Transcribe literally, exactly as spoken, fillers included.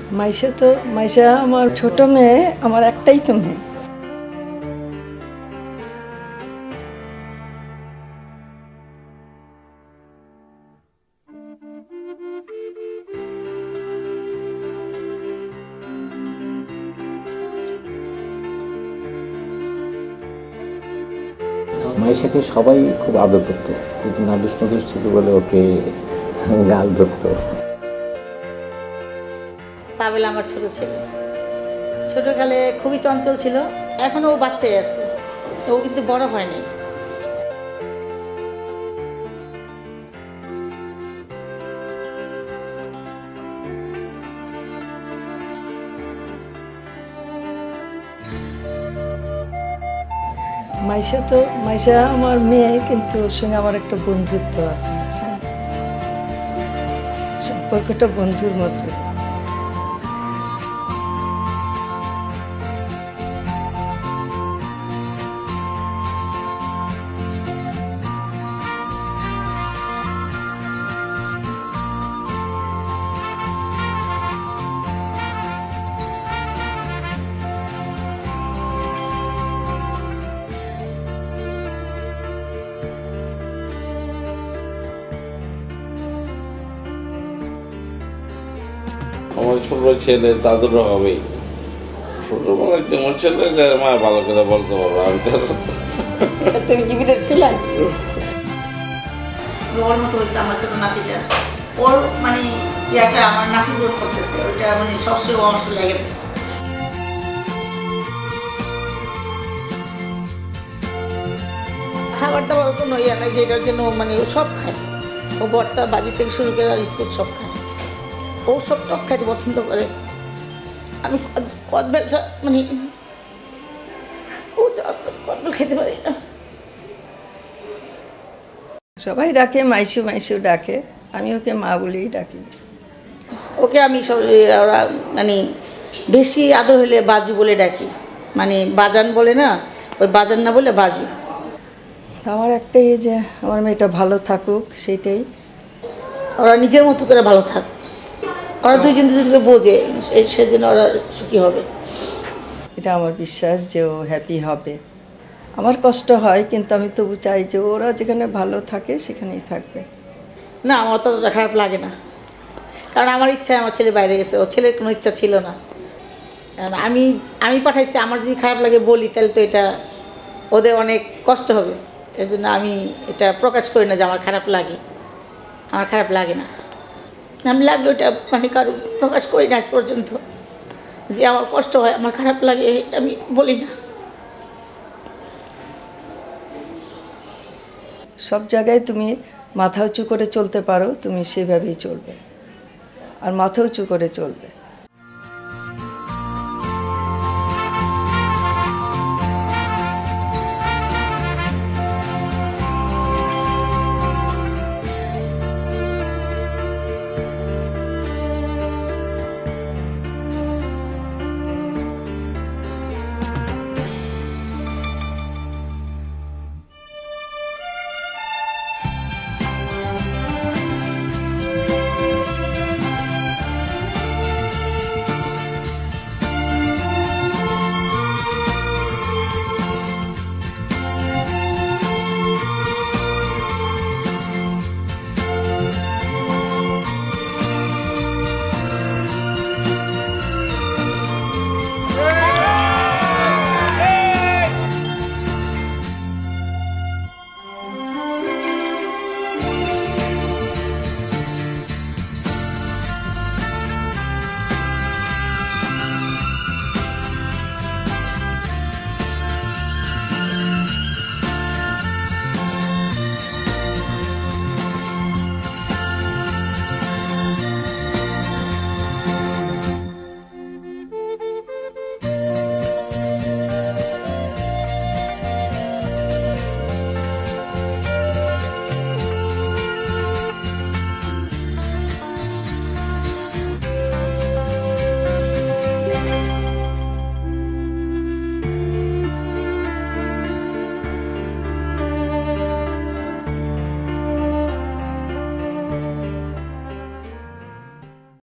মাইশা তো মাইশা আমার ছোট মেয়ে, আমার একটাই তো মেয়ে। মাইশাকে সবাই খুব আদর করতো, কিন্তু নাদুস নাদুস ছিল বলে ওকে গাল ধরতো। পাবেল আমার ছোট ছেলে, ছোটকালে খুবই চঞ্চল ছিল, এখনো ও বাচ্চাই আছে, ও কিন্তু বড় হয়নি। মাইশা তো মাইশা আমার মেয়ে, কিন্তু ওর সঙ্গে আমার একটা বন্ধুত্ব আছে, সম্পর্কটা বন্ধুর মতো। আমার ছোট ছেলে দাদুর হবেই, ছোটবেলায় কেমন ছেলে যে মা ভালো করে বলতে পারবো। আমি তো তুমি কি বিদেশ ছিলেন? ওর মতো হয়েছে আমার ছোট নাতিটা, ওর মানে ইয়াটা আমার নাতি গ্রোথ করতেছে, ওইটা মানে সবসময় আমার সাথে লেগে। খাবার দাবার কোনো ইয়ে নাই যেটার জন্য মানে ও সব খায়, ও ভর্তা বাজি থেকে শুরু করে আর স্কুল সব খায়, ও সব টক খাইতে পছন্দ করে। আমি কদবেলটা মানে ও কদবেল খেতে পারি না। সবাই ডাকে মাইশু মাইশু ডাকে, আমি ওকে মা বলেই ডাকি। ওকে আমি সব ওরা মানে বেশি আদর হলে বাজু বলে ডাকি, মানে বাজান বলে না, ওই বাজান না বলে বাজু। আমার একটাই যে আমার মেয়েটা ভালো থাকুক, সেটাই। ওরা নিজের মতো করে ভালো থাক, ওরা দুইজন দুজনকে বোঝে, সেজন্য ওরা সুখী হবে। এটা আমার বিশ্বাস যে ও হ্যাপি হবে। আমার কষ্ট হয়, কিন্তু আমি তবু চাই যে ওরা যেখানে ভালো থাকে সেখানেই থাকবে। না, আমার ততটা খারাপ লাগে না, কারণ আমার ইচ্ছায় আমার ছেলে বাইরে গেছে, ও ছেলের কোনো ইচ্ছা ছিল না। কারণ আমি আমি পাঠাইছি, আমার যদি খারাপ লাগে বলি তাহলে তো এটা ওদের অনেক কষ্ট হবে, এর জন্য আমি এটা প্রকাশ করি না যে আমার খারাপ লাগে। আমার খারাপ লাগে না, আমি লাগলো এটা মানে কারো প্রকাশ করি না আজ পর্যন্ত, যে আমার কষ্ট হয়, আমার খারাপ লাগে, আমি বলি না। সব জায়গায় তুমি মাথা উঁচু করে চলতে পারো, তুমি সেভাবেই চলবে, আর মাথা উঁচু করে চলবে।